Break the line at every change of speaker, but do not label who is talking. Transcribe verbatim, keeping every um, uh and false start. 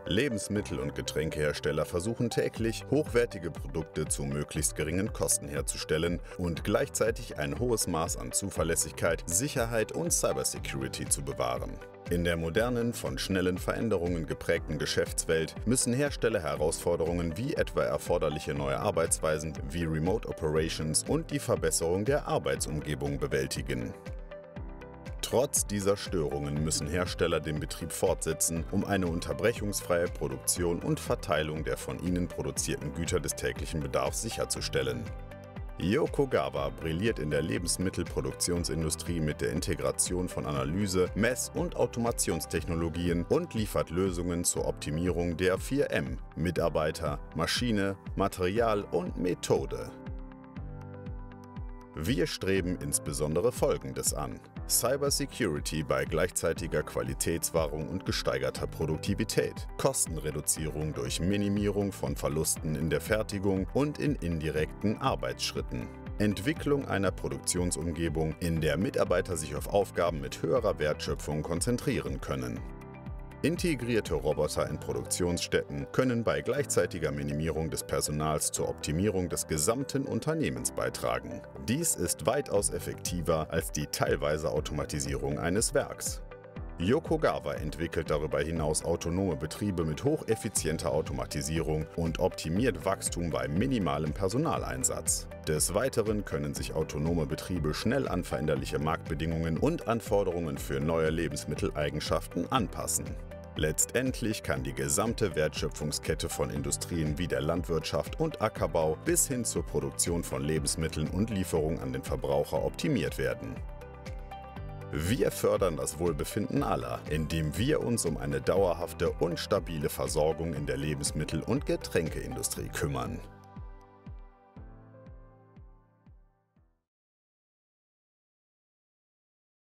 Lebensmittel- und Getränkehersteller versuchen täglich, hochwertige Produkte zu möglichst geringen Kosten herzustellen und gleichzeitig ein hohes Maß an Zuverlässigkeit, Sicherheit und Cybersecurity zu bewahren. In der modernen, von schnellen Veränderungen geprägten Geschäftswelt müssen Hersteller Herausforderungen wie etwa erforderliche neue Arbeitsweisen wie Remote Operations und die Verbesserung der Arbeitsumgebung bewältigen. Trotz dieser Störungen müssen Hersteller den Betrieb fortsetzen, um eine unterbrechungsfreie Produktion und Verteilung der von ihnen produzierten Güter des täglichen Bedarfs sicherzustellen. Yokogawa brilliert in der Lebensmittelproduktionsindustrie mit der Integration von Analyse-, Mess- und Automationstechnologien und liefert Lösungen zur Optimierung der vier M: Mitarbeiter, Maschine, Material und Methode. Wir streben insbesondere Folgendes an: Cybersecurity bei gleichzeitiger Qualitätswahrung und gesteigerter Produktivität, Kostenreduzierung durch Minimierung von Verlusten in der Fertigung und in indirekten Arbeitsschritten, Entwicklung einer Produktionsumgebung, in der Mitarbeiter sich auf Aufgaben mit höherer Wertschöpfung konzentrieren können. Integrierte Roboter in Produktionsstätten können bei gleichzeitiger Minimierung des Personals zur Optimierung des gesamten Unternehmens beitragen. Dies ist weitaus effektiver als die teilweise Automatisierung eines Werks. Yokogawa entwickelt darüber hinaus autonome Betriebe mit hocheffizienter Automatisierung und optimiert Wachstum bei minimalem Personaleinsatz. Des Weiteren können sich autonome Betriebe schnell an veränderliche Marktbedingungen und Anforderungen für neue Lebensmitteleigenschaften anpassen. Letztendlich kann die gesamte Wertschöpfungskette von Industrien wie der Landwirtschaft und Ackerbau bis hin zur Produktion von Lebensmitteln und Lieferung an den Verbraucher optimiert werden. Wir fördern das Wohlbefinden aller, indem wir uns um eine dauerhafte und stabile Versorgung in der Lebensmittel- und Getränkeindustrie kümmern.